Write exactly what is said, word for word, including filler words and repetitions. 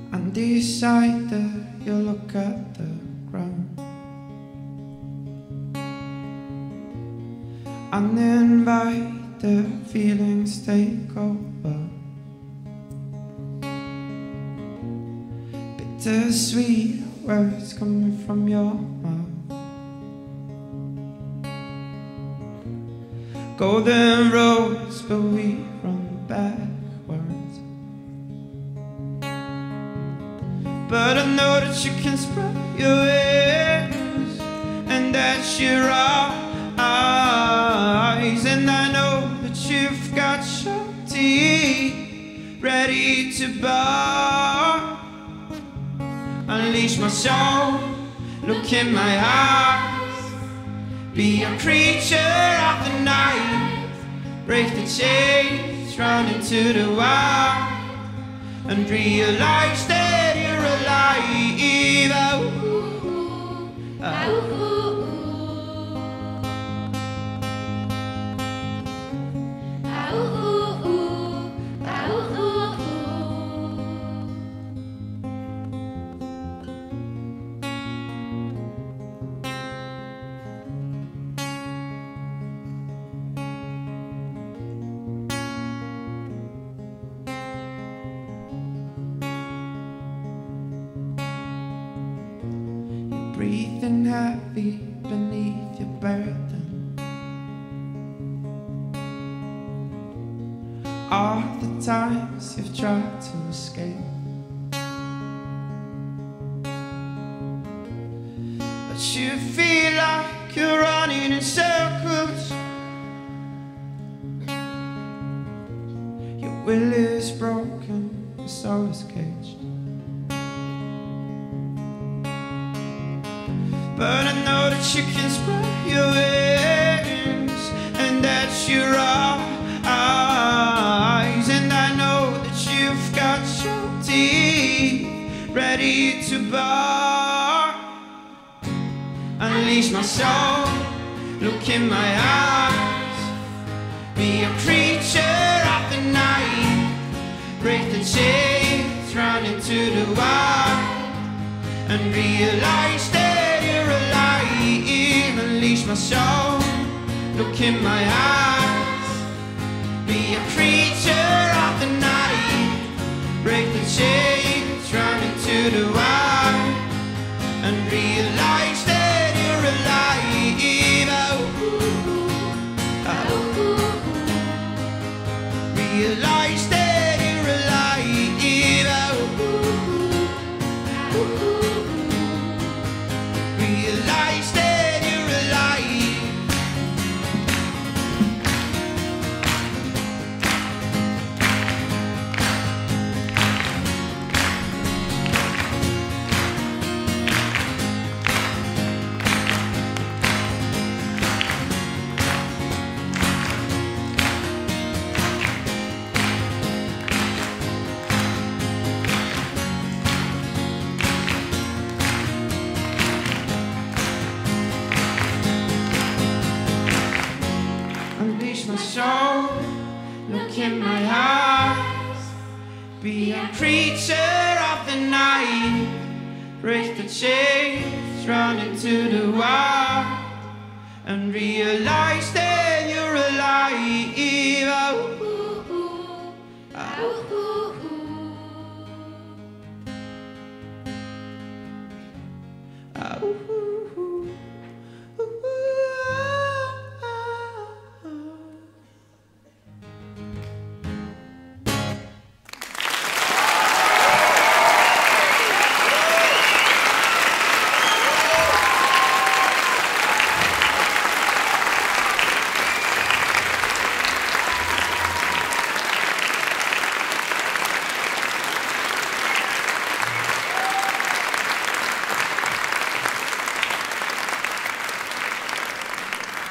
Undecided, you look at the ground. Uninvited feelings take over. Bittersweet words coming from your mouth. Golden roads, but we run backwards. But I know that you can spread your wings, and that you're eyes. And I know that you've got your teeth ready to bar. Unleash my soul, look in my eyes. Be a creature of the night. Break the chains, run into the wild, and realize that you're alive. Oh, oh. Breathing heavy beneath your burden. All the times you've tried to escape, but you feel like you're running in circles. Your will is broken, your soul is caged. But I know that you can spread your wings, and that you're eyes. And I know that you've got your teeth ready to bar. Unleash my soul, look in my eyes. Be a creature of the night. Break the chains, run into the wild, and realize that unleash my soul, look in my eyes. Be a creature of the night. Break the chains, run into the wild, and realize that you're alive. Oh, oh. Realize that you're alive. Oh, realize that. Unleash my soul, look in my eyes. Be a creature of the night. Break the chains, run into the wild, and realize that